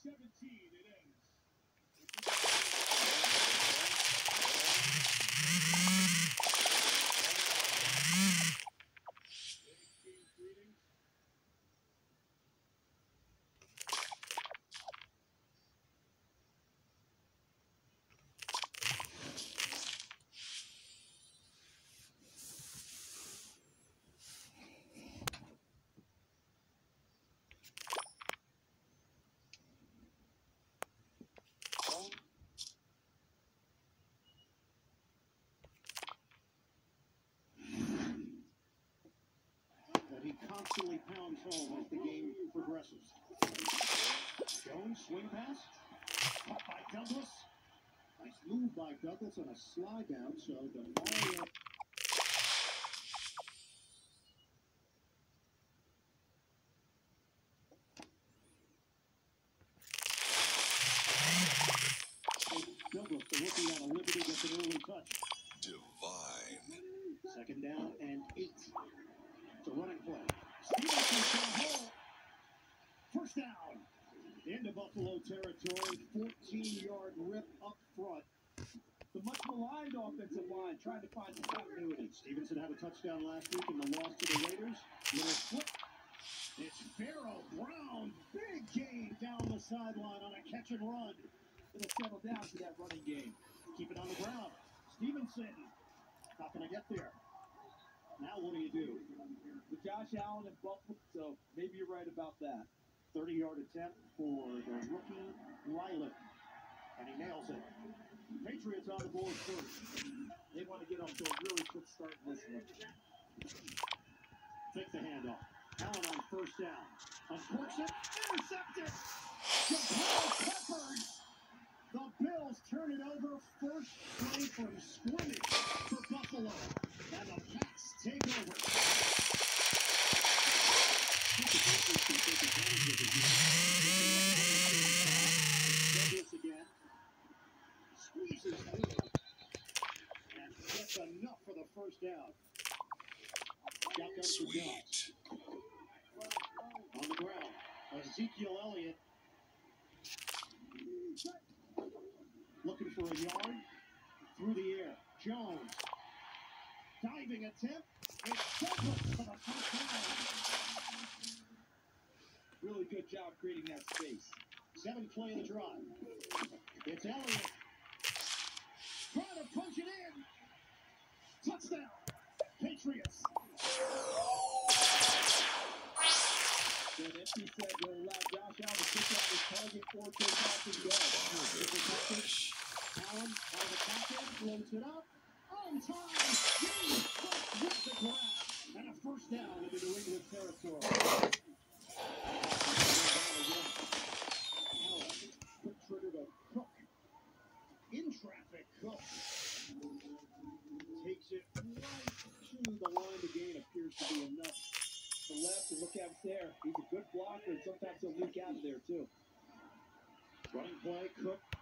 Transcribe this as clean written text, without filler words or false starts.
He constantly pounds home as the game progresses. Jones, swing pass. Caught by Douglas. Nice move by Douglas on a slide down, so DeMario. Douglas, the rookie out of Liberty, gets an early touch. Divine. Second down and 8. It's a running play. Stevenson's got a hole. First down. Into Buffalo territory. 14-yard rip up front. The much maligned offensive line trying to find some continuity. Stevenson had a touchdown last week in the loss to the Raiders. Little flip. It's Pharaoh Brown. Big gain down the sideline on a catch and run. It'll settle down to that running game. Keep it on the ground. Stevenson. Not going to get there. Now what do you do? With Josh Allen and Buffalo, so maybe you're right about that. 30-yard attempt for the rookie Lyland. And he nails it. Patriots on the board first. They want to get off to a really quick start in this one. Take the handoff. Allen on first down. Uncorks it. Intercepted. Jabril Peppers. The Bills turn it over. First play from scrimmage for Buffalo. And the Pats take over. Douglas again. Squeezes through. And gets enough for the first down. Shotgun for Jones. On the ground. Ezekiel Elliott. Looking for a yard. Through the air. Jones. Diving attempt. It's Douglas for the first down. Really good job creating that space. 7th play of the drive. It's Elliott. Trying to punch it in. Touchdown. Patriots. Then empty set will allow Josh Allen to pick out his target or take off his guard. Allen out of the pocket, floats it up. On time. James Cook with the grab. And a first down into New England territory. Allen, quick trigger to Cook. In traffic, Cook. Takes it right to the line to gain. Appears to be enough. The left, and look at him there. He's a good blocker, and sometimes he'll leak out of there, too. Running play, Cook